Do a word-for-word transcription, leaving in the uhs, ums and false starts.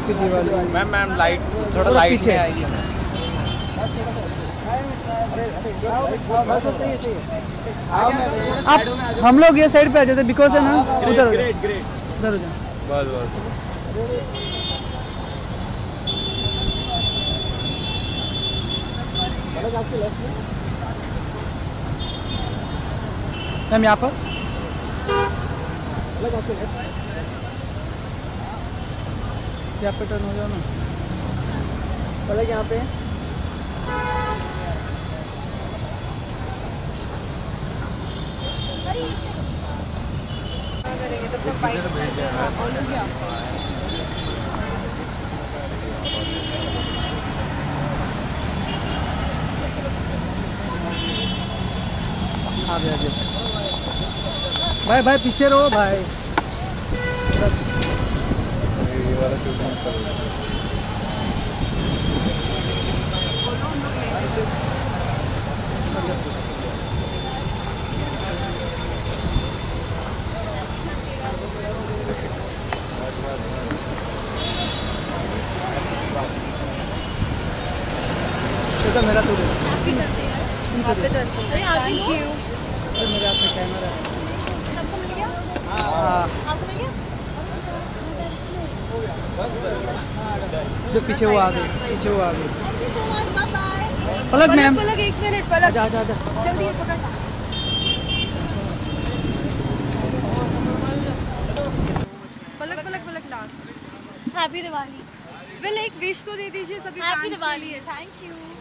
Happy Diwali. Ma'am ma'am light थोड़ा light पीछे आएगी। आप हम लोग ये साइड पे आ जाते बिकॉज है ना उधर हो जाओ उधर हो जाओ बस बस मैम यहाँ पर यहाँ पे टर्न हो जाओ ना पलक यहाँ पे आ गया भाई भाई पीछे रहो भाई। तो मेरा तो हैप्पी बर्थडे अरे थैंक यू। मेरे हाथ में कैमरा है। सबको मिल गया? हाँ आपको मिल गया? जो पीछे वो आ गए पीछे वो आ गए। पलक मैम पलक एक मिनट पलक आजा आजा आजा जल्दी पकड़। पलक पलक पलक लास्ट हैप्पी दिवाली। वेल एक विश तो दे दीजिए सभी। Happy Diwali thank you.